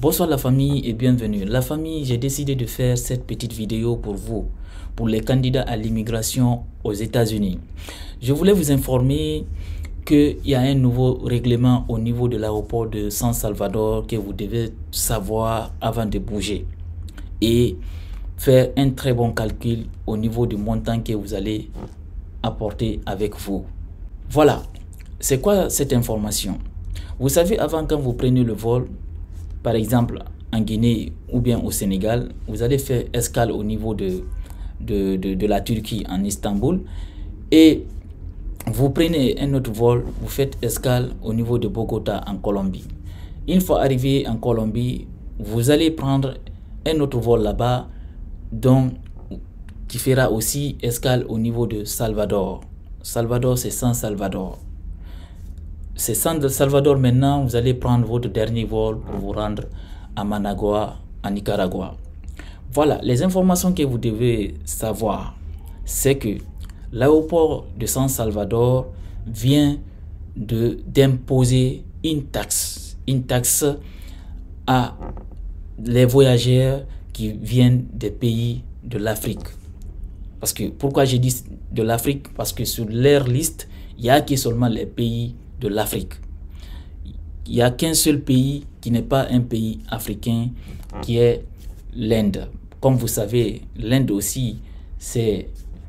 Bonsoir la famille et bienvenue. La famille, j'ai décidé de faire cette petite vidéo pour vous, pour les candidats à l'immigration aux États-Unis. Je voulais vous informer qu'il y a un nouveau règlement au niveau de l'aéroport de San Salvador que vous devez savoir avant de bouger et faire un très bon calcul au niveau du montant que vous allez apporter avec vous. Voilà, c'est quoi cette information? Vous savez, avant quand vous prenez le vol, par exemple en Guinée ou bien au Sénégal, vous allez faire escale au niveau de la Turquie en Istanbul et vous prenez un autre vol, vous faites escale au niveau de Bogota en Colombie. Une fois arrivé en Colombie, vous allez prendre un autre vol là-bas qui fera aussi escale au niveau de Salvador. Salvador, c'est San Salvador. C'est San Salvador maintenant, vous allez prendre votre dernier vol pour vous rendre à Managua, en Nicaragua. Voilà, les informations que vous devez savoir, c'est que l'aéroport de San Salvador vient d'imposer une taxe à les voyageurs qui viennent des pays de l'Afrique. Parce que, pourquoi j'ai dit de l'Afrique? Parce que sur leur liste, il n'y a que seulement les pays de l'Afrique. Il n'y a qu'un seul pays qui n'est pas un pays africain, qui est l'Inde. Comme vous savez, l'Inde aussi, c'est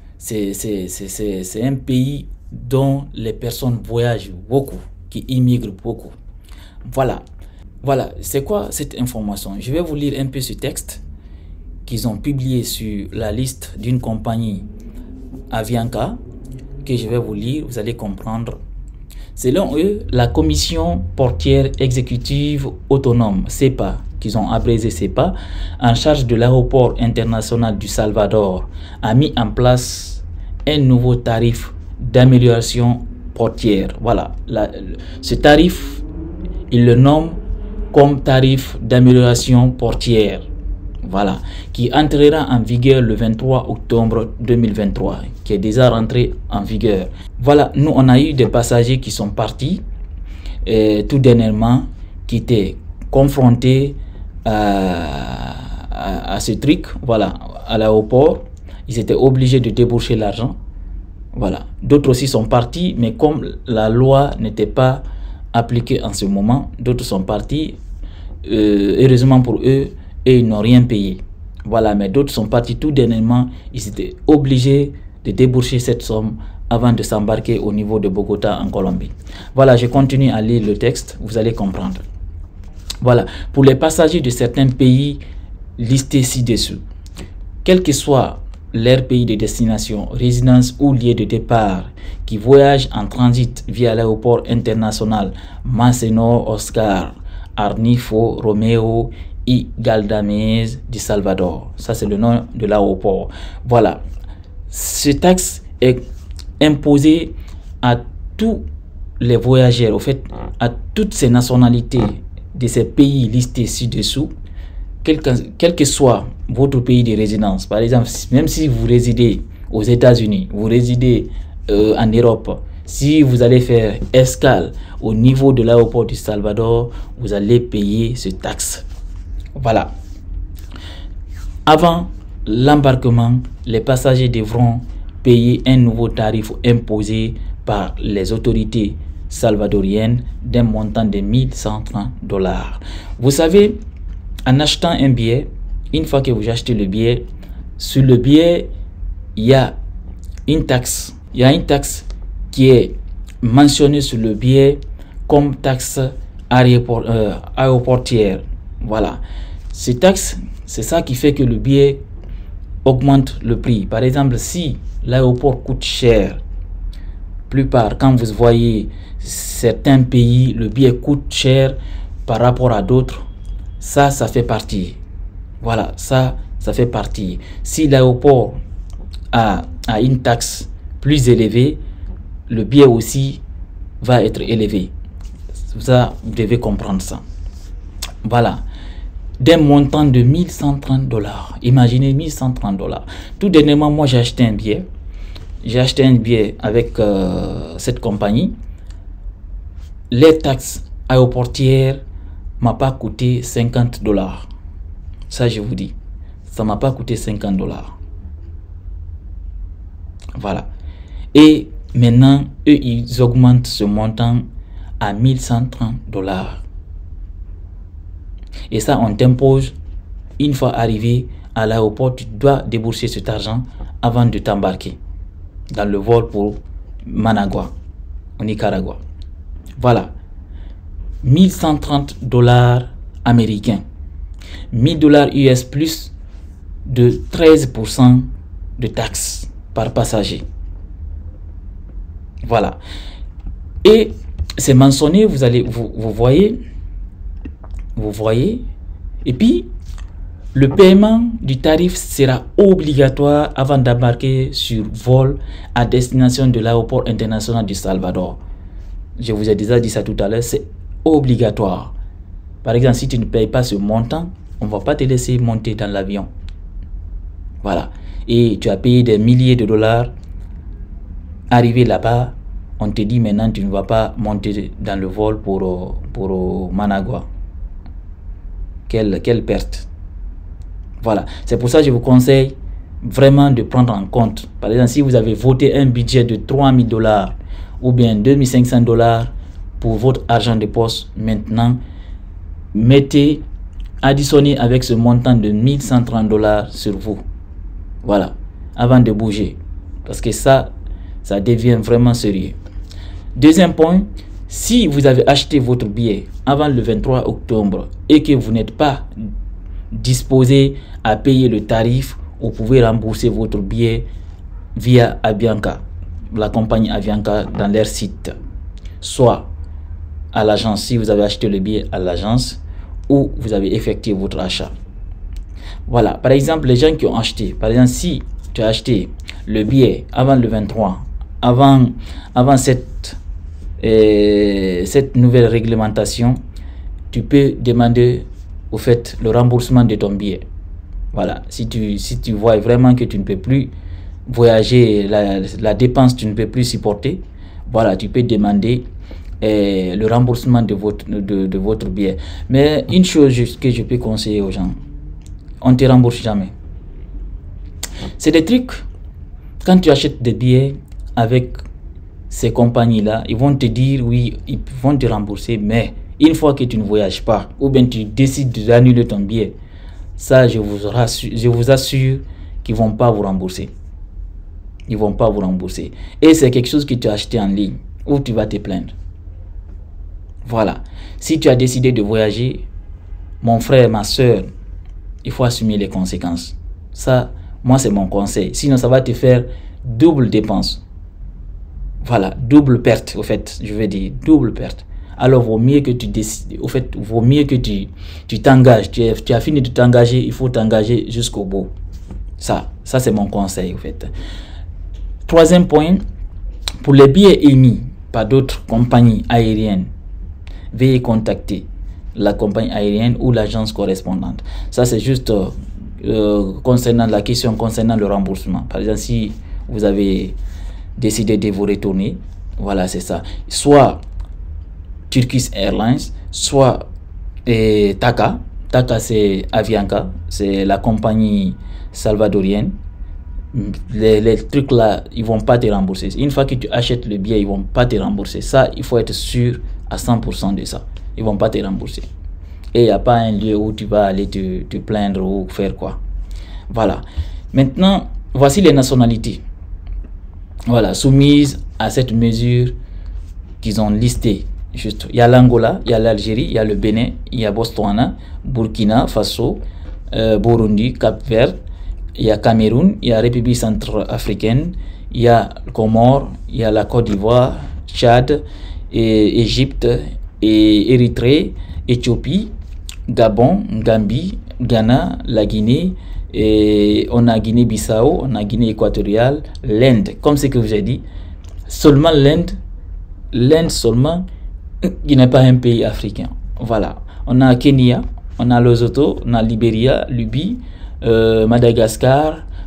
un pays dont les personnes voyagent beaucoup, qui immigrent beaucoup. Voilà, c'est quoi cette information? Je vais vous lire un peu ce texte qu'ils ont publié sur la liste d'une compagnie Avianca, que je vais vous lire, vous allez comprendre. Selon eux, la Commission portière exécutive autonome, CEPA, qu'ils ont abrégé CEPA, en charge de l'aéroport international du Salvador, a mis en place un nouveau tarif d'amélioration portière. Voilà, ce tarif, ils le nomment comme tarif d'amélioration portière. Voilà, qui entrera en vigueur le 23 octobre 2023, qui est déjà rentré en vigueur. Voilà, nous on a eu des passagers qui sont partis tout dernièrement, qui étaient confrontés à ce truc, voilà, à l'aéroport. Ils étaient obligés de débourser l'argent. Voilà, d'autres aussi sont partis, mais comme la loi n'était pas appliquée en ce moment, d'autres sont partis. Heureusement pour eux, et ils n'ont rien payé. Voilà, mais d'autres sont partis tout dernièrement. Ils étaient obligés de débourser cette somme avant de s'embarquer au niveau de Bogota en Colombie. Voilà, je continue à lire le texte, vous allez comprendre. Voilà, pour les passagers de certains pays listés ci-dessous, quel que soit leur pays de destination, résidence ou lieu de départ, qui voyagent en transit via l'aéroport international Maceno Oscar Arnifo Romeo y Galdamez du Salvador. Ça, c'est le nom de l'aéroport. Voilà. Ce taxe est imposé à tous les voyageurs, au fait, à toutes ces nationalités de ces pays listés ci-dessous, quel que soit votre pays de résidence. Par exemple, même si vous résidez aux États-Unis, vous résidez en Europe, si vous allez faire escale au niveau de l'aéroport du Salvador, vous allez payer ce taxe. Voilà. Avant l'embarquement, les passagers devront payer un nouveau tarif imposé par les autorités salvadoriennes d'un montant de $1130. Vous savez, en achetant un billet, une fois que vous achetez le billet, sur le billet, il y a une taxe. Il y a une taxe qui est mentionnée sur le billet comme taxe aéroportière. Voilà. Ces taxes, c'est ça qui fait que le billet augmente le prix. Par exemple, si l'aéroport coûte cher, plupart, quand vous voyez certains pays, le billet coûte cher par rapport à d'autres, ça fait partie. Voilà, ça fait partie. Si l'aéroport a une taxe plus élevée, le billet aussi va être élevé. Ça, vous devez comprendre ça. Voilà. D'un montant de $1130. Imaginez $1130. Tout dernièrement, moi j'ai acheté un billet. J'ai acheté un billet avec cette compagnie. Les taxes aéroportières m'a pas coûté 50 $. Ça, je vous dis. Ça m'a pas coûté 50 $. Voilà. Et maintenant, eux, ils augmentent ce montant à 1130 $. Et ça, on t'impose, une fois arrivé à l'aéroport, tu dois débourser cet argent avant de t'embarquer dans le vol pour Managua, au Nicaragua. Voilà. 1130 $ américains. 1000 $ US plus de 13% de taxes par passager. Voilà. Et c'est mentionné, vous voyez. Et puis, le paiement du tarif sera obligatoire avant d'embarquer sur vol à destination de l'aéroport international du Salvador. Je vous ai déjà dit ça tout à l'heure, c'est obligatoire. Par exemple, si tu ne payes pas ce montant, on ne va pas te laisser monter dans l'avion. Voilà. Et tu as payé des milliers de dollars. Arrivé là-bas, on te dit maintenant tu ne vas pas monter dans le vol pour Managua. Quelle perte. Voilà. C'est pour ça que je vous conseille vraiment de prendre en compte. Par exemple, si vous avez voté un budget de 3000 $ ou bien 2500 $ pour votre argent de poste, maintenant, additionnez avec ce montant de 1130 $ sur vous. Voilà. Avant de bouger. Parce que ça devient vraiment sérieux. Deuxième point, si vous avez acheté votre billet avant le 23 octobre et que vous n'êtes pas disposé à payer le tarif, vous pouvez rembourser votre billet via Avianca, la compagnie Avianca, dans leur site. Soit à l'agence, si vous avez acheté le billet à l'agence, ou vous avez effectué votre achat. Voilà, par exemple, les gens qui ont acheté, par exemple, si tu as acheté le billet avant le 23, avant cette nouvelle réglementation, tu peux demander au fait le remboursement de ton billet. Voilà, si tu vois vraiment que tu ne peux plus voyager, la dépense tu ne peux plus supporter, voilà, tu peux demander le remboursement de votre billet. Mais une chose que je peux conseiller aux gens, on ne te rembourse jamais. C'est des trucs, quand tu achètes des billets avec ces compagnies-là, ils vont te dire oui, ils vont te rembourser, mais une fois que tu ne voyages pas, ou bien tu décides d'annuler ton billet, ça, je vous assure qu'ils ne vont pas vous rembourser. Ils ne vont pas vous rembourser. Et c'est quelque chose que tu as acheté en ligne, ou tu vas te plaindre. Voilà. Si tu as décidé de voyager, mon frère, ma soeur, il faut assumer les conséquences. Ça, moi, c'est mon conseil. Sinon, ça va te faire double dépense. Voilà, double perte, au fait, je veux dire, double perte. Alors, vaut mieux que tu décides, au fait, vaut mieux que tu t'engages. Tu as fini de t'engager, il faut t'engager jusqu'au bout. Ça c'est mon conseil, au fait. Troisième point, pour les billets émis par d'autres compagnies aériennes, veuillez contacter la compagnie aérienne ou l'agence correspondante. Ça, c'est juste concernant la question concernant le remboursement. Par exemple, si vous avez décidé de vous retourner, voilà, c'est ça. Soit Turkish Airlines, soit TACA. TACA, c'est Avianca, c'est la compagnie salvadorienne. Les trucs là, ils vont pas te rembourser. Une fois que tu achètes le billet, ils vont pas te rembourser. Ça, il faut être sûr à 100% de ça. Ils vont pas te rembourser. Et il n'y a pas un lieu où tu vas aller te plaindre ou faire quoi. Voilà. Maintenant, voici les nationalités. Voilà, soumises à cette mesure qu'ils ont listée. Juste, il y a l'Angola, il y a l'Algérie, il y a le Bénin, il y a Botswana, Burkina Faso, Burundi, Cap-Vert, il y a Cameroun, il y a République centrafricaine, il y a Comores, il y a la Côte d'Ivoire, Tchad, et Égypte, et Érythrée, Éthiopie, Gabon, Gambie, Ghana, la Guinée, et on a Guinée-Bissau, on a Guinée équatoriale, l'Inde, comme ce que je vous ai dit, seulement l'Inde seulement, qui n'est pas un pays africain. Voilà, on a Kenya, on a Lesotho, on a Libéria, Libye, Madagascar,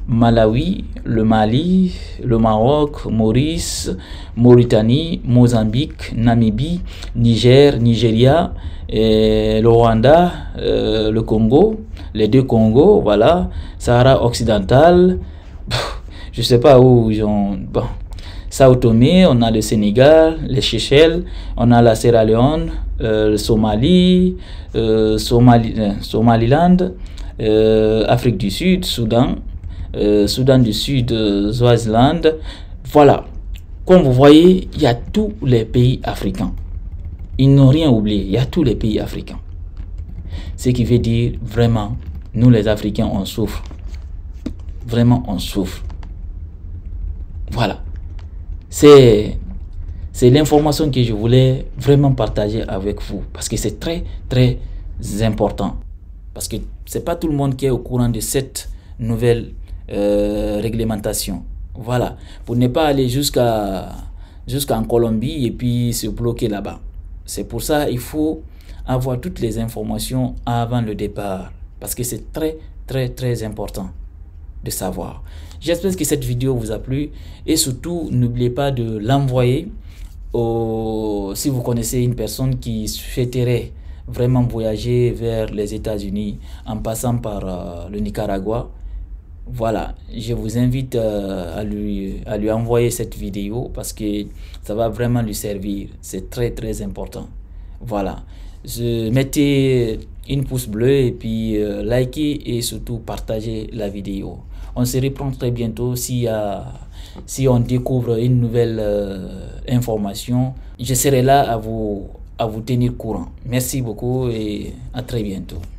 Malawi, le Mali, le Maroc, Maurice, Mauritanie, Mozambique, Namibie, Niger, Nigeria, le Rwanda, le Congo, les deux Congos, voilà, Sahara occidental, je sais pas où ils ont... Bon. Sao Tomé, on a le Sénégal, les Seychelles, on a la Sierra Leone, le Somalie, Somaliland, Afrique du Sud, Soudan, Soudan du Sud, Swaziland. Voilà, comme vous voyez, il y a tous les pays africains. Ils n'ont rien oublié, il y a tous les pays africains. Ce qui veut dire, vraiment, nous les Africains, on souffre. Vraiment, on souffre. Voilà. C'est l'information que je voulais vraiment partager avec vous. Parce que c'est très, très important. Parce que c'est pas tout le monde qui est au courant de cette nouvelle réglementation. Voilà. Pour ne pas aller jusqu'en Colombie et puis se bloquer là-bas. C'est pour ça qu'il faut avoir toutes les informations avant le départ. Parce que c'est très, très, très important de savoir. J'espère que cette vidéo vous a plu et surtout n'oubliez pas de l'envoyer si vous connaissez une personne qui souhaiterait vraiment voyager vers les États-Unis en passant par le Nicaragua. Voilà, je vous invite à lui envoyer cette vidéo parce que ça va vraiment lui servir. C'est très très important. Voilà, mettez une pouce bleu et puis likez et surtout partagez la vidéo. On se reprend très bientôt si on découvre une nouvelle information. Je serai là à vous tenir courant. Merci beaucoup et à très bientôt.